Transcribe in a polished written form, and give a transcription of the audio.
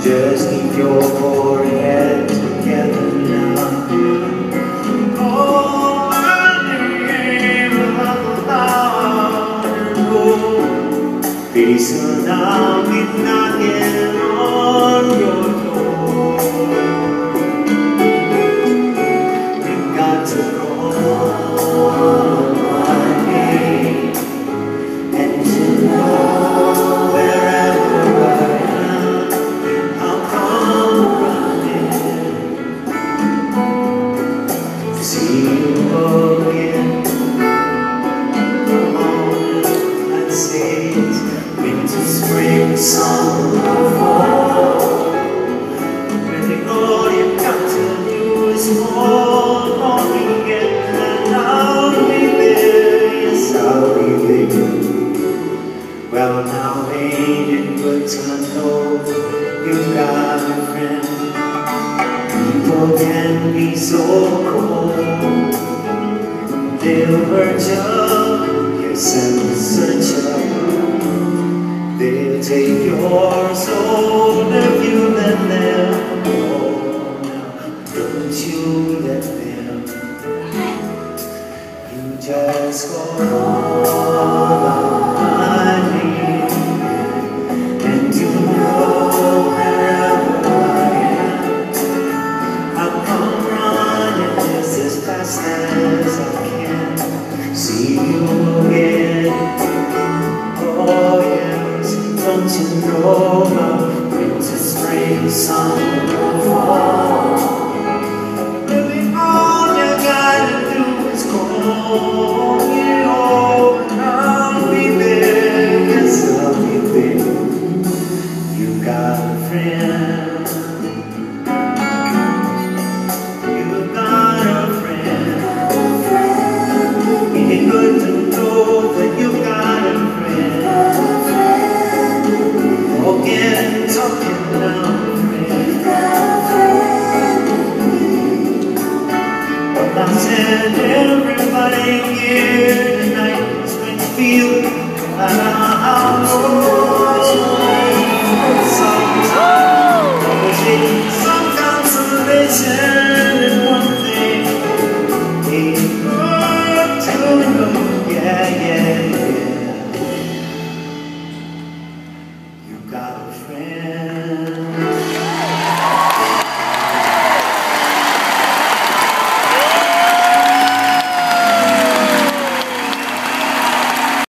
Just keep your forehead together now. Oh, my name of the pretty soon I'll be knocking on your door. You got to call my name, and to know wherever I am, I'll come running to see you again. Let's say it's winter, spring, summer, fall. Really all you've got to do is hold on me, and I'll be there. Yes, I'll be there. Well, now ain't it good to know you've got a friend? People can be so cold. They'll hurt you, yes, and search you. They'll take your soul if you let them go. Now, don't you let them. You just go on my name, and you know wherever I am, I'll come running just as fast as I can. See you again. Oh yes, don't you know about winter, spring, summer, fall? Really all you gotta do is call me over, and I'll be there. Yes, I'll be there. You got a friend. You got a friend. Ain't it good to know that you got a friend? Again, talking now, friend. Well, I said everybody here tonight is when you feel like I'm some consolation in one thing. Ain't good to know, yeah, yeah, yeah. You got a friend.